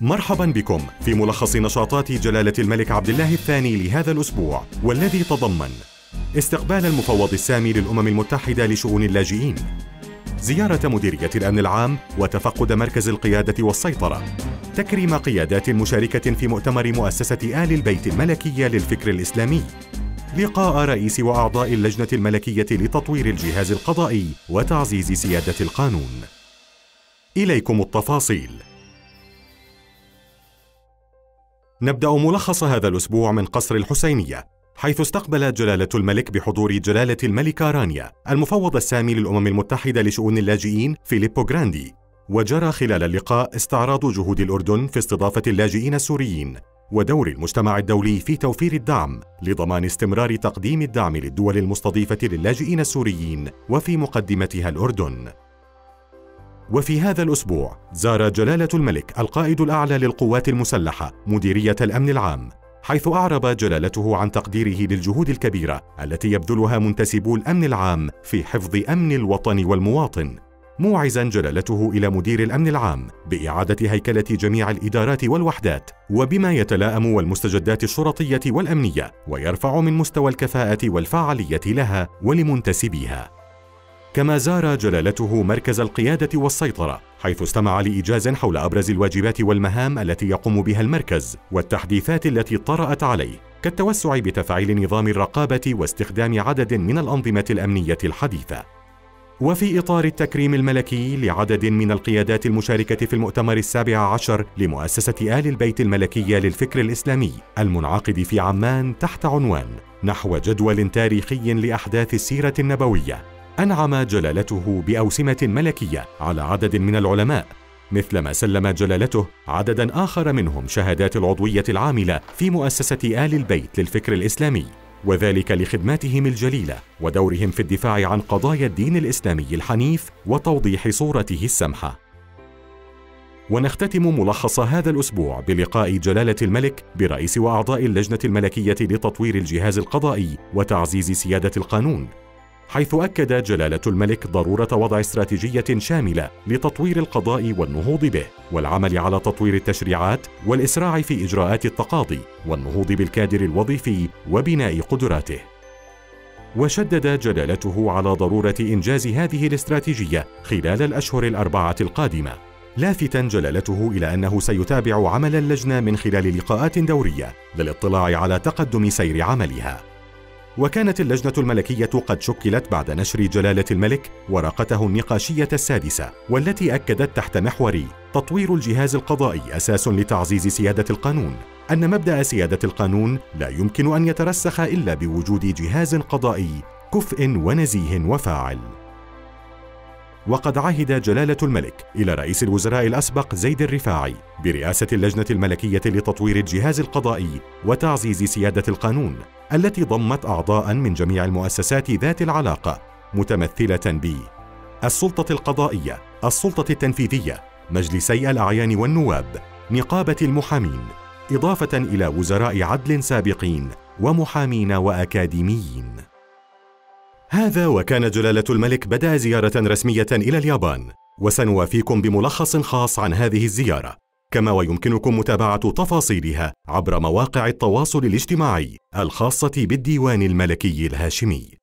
مرحبا بكم في ملخص نشاطات جلالة الملك عبد الله الثاني لهذا الأسبوع، والذي تضمن استقبال المفوض السامي للأمم المتحدة لشؤون اللاجئين، زيارة مديرية الأمن العام وتفقد مركز القيادة والسيطرة، تكريم قيادات مشاركة في مؤتمر مؤسسة آل البيت الملكية للفكر الإسلامي، لقاء رئيس وأعضاء اللجنة الملكية لتطوير الجهاز القضائي وتعزيز سيادة القانون. إليكم التفاصيل. نبدأ ملخص هذا الأسبوع من قصر الحسينية، حيث استقبل جلالة الملك بحضور جلالة الملكة رانيا المفوض السامي للأمم المتحدة لشؤون اللاجئين فيليبو غراندي. وجرى خلال اللقاء استعراض جهود الأردن في استضافة اللاجئين السوريين، ودور المجتمع الدولي في توفير الدعم لضمان استمرار تقديم الدعم للدول المستضيفة للاجئين السوريين وفي مقدمتها الأردن. وفي هذا الأسبوع زار جلالة الملك القائد الأعلى للقوات المسلحة مديرية الأمن العام، حيث أعرب جلالته عن تقديره للجهود الكبيرة التي يبذلها منتسبو الأمن العام في حفظ أمن الوطن والمواطن، موعزا جلالته إلى مدير الأمن العام بإعادة هيكلة جميع الإدارات والوحدات وبما يتلائم والمستجدات الشرطية والأمنية، ويرفع من مستوى الكفاءة والفعالية لها ولمنتسبيها. كما زار جلالته مركز القيادة والسيطرة، حيث استمع لإيجاز حول أبرز الواجبات والمهام التي يقوم بها المركز والتحديثات التي طرأت عليه، كالتوسع بتفعيل نظام الرقابة واستخدام عدد من الأنظمة الأمنية الحديثة. وفي إطار التكريم الملكي لعدد من القيادات المشاركة في المؤتمر 17 لمؤسسة آل البيت الملكية للفكر الإسلامي المنعقد في عمان تحت عنوان نحو جدول تاريخي لأحداث السيرة النبوية، أنعم جلالته بأوسمة ملكية على عدد من العلماء، مثلما سلم جلالته عددا آخر منهم شهادات العضوية العاملة في مؤسسة آل البيت للفكر الإسلامي، وذلك لخدماتهم الجليلة ودورهم في الدفاع عن قضايا الدين الإسلامي الحنيف وتوضيح صورته السمحة. ونختتم ملخص هذا الأسبوع بلقاء جلالة الملك برئيس وأعضاء اللجنة الملكية لتطوير الجهاز القضائي وتعزيز سيادة القانون، حيث أكد جلالة الملك ضرورة وضع استراتيجية شاملة لتطوير القضاء والنهوض به، والعمل على تطوير التشريعات والإسراع في إجراءات التقاضي والنهوض بالكادر الوظيفي وبناء قدراته. وشدد جلالته على ضرورة إنجاز هذه الاستراتيجية خلال الأشهر الأربعة القادمة، لافتاً جلالته إلى أنه سيتابع عمل اللجنة من خلال لقاءات دورية للاطلاع على تقدم سير عملها. وكانت اللجنة الملكية قد شكلت بعد نشر جلالة الملك ورقته النقاشية السادسة، والتي أكدت تحت محور تطوير الجهاز القضائي أساس لتعزيز سيادة القانون أن مبدأ سيادة القانون لا يمكن أن يترسخ إلا بوجود جهاز قضائي كفء ونزيه وفاعل. وقد عهد جلالة الملك إلى رئيس الوزراء الأسبق زيد الرفاعي برئاسة اللجنة الملكية لتطوير الجهاز القضائي وتعزيز سيادة القانون، التي ضمت أعضاء من جميع المؤسسات ذات العلاقة، متمثلة بالسلطة القضائية، السلطة التنفيذية، مجلسي الأعيان والنواب، نقابة المحامين، إضافة إلى وزراء عدل سابقين ومحامين وأكاديميين. هذا وكان جلالة الملك بدأ زيارة رسمية إلى اليابان، وسنوافيكم بملخص خاص عن هذه الزيارة، كما ويمكنكم متابعة تفاصيلها عبر مواقع التواصل الاجتماعي الخاصة بالديوان الملكي الهاشمي.